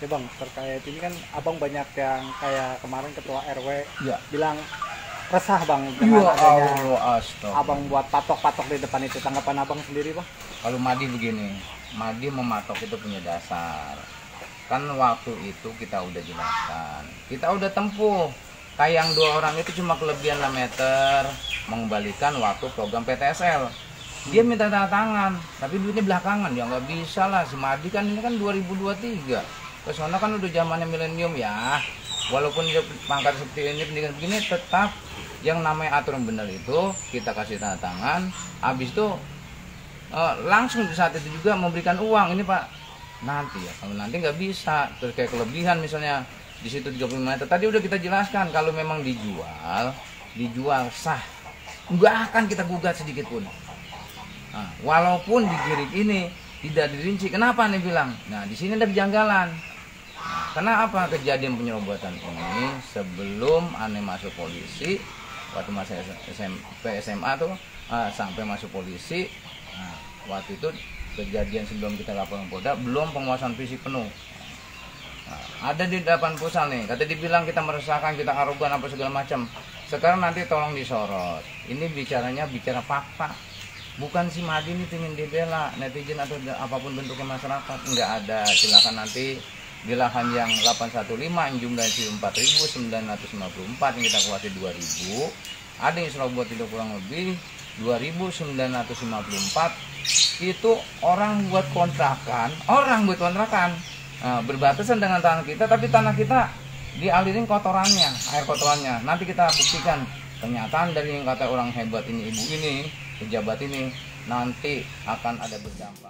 Ya bang, terkait ini kan abang banyak yang kayak kemarin ketua RW Ya. bilang resah bang Ya dengan adanya Allah, astaga. abang buat patok-patok di depan itu. Tanggapan abang sendiri bang? Kalau Madi begini, Madi mematok itu punya dasar. Kan waktu itu kita udah jelaskan, kita udah tempuh. Kayak yang 2 orang itu cuma kelebihan 6 meter, mengembalikan waktu program PTSL. Dia minta tanda tangan, tapi duitnya belakangan, ya nggak bisa lah. Si Madi kan ini kan 2023, kesana kan udah zamannya milenium ya. Walaupun dia pangkat seperti ini, pendidikan begini, tetap yang namanya aturan benar itu kita kasih tanda tangan. Habis itu langsung di saat itu juga memberikan uang. Ini Pak, nanti ya, kalau nanti nggak bisa, terus kayak kelebihan misalnya di situ 35 meter. Tadi udah kita jelaskan, kalau memang dijual sah, nggak akan kita gugat sedikit pun. Nah, walaupun di Girik ini tidak dirinci, kenapa nih bilang? Nah, di sini ada kejanggalan. Nah, karena apa kejadian penyerobotan ini sebelum aneh masuk polisi, waktu masa SMP SMA tuh sampai masuk polisi. Nah, waktu itu kejadian sebelum kita laporan Polda belum penguasaan fisik penuh. Nah, ada di depan pusat nih, kata dibilang kita meresahkan, kita arogan apa segala macam. Sekarang nanti tolong disorot. Ini bicara fakta. Bukan si Madi ini ingin dibela netizen atau apapun bentuknya masyarakat, enggak ada. Silakan nanti di lahan yang 815 yang jumlahnya 4.954 yang kita kuasai 2.000, ada yang serobot itu kurang lebih 2.954. Itu orang buat kontrakan, berbatasan dengan tanah kita, tapi tanah kita dialirin kotorannya, air kotorannya. Nanti kita buktikan kenyataan dari yang kata orang hebat ini, ibu ini, pejabat ini, nanti akan ada berdampak.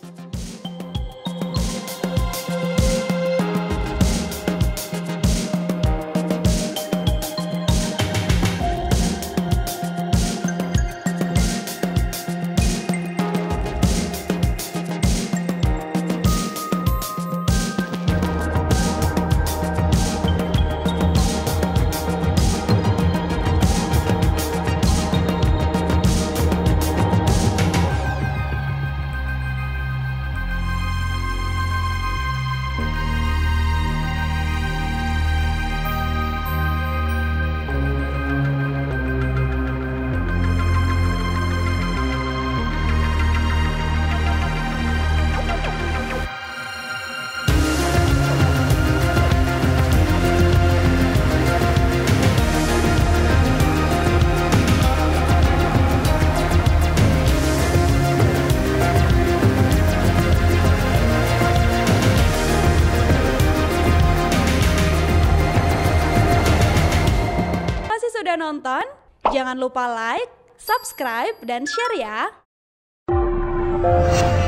Sudah nonton? Jangan lupa like, subscribe, dan share ya.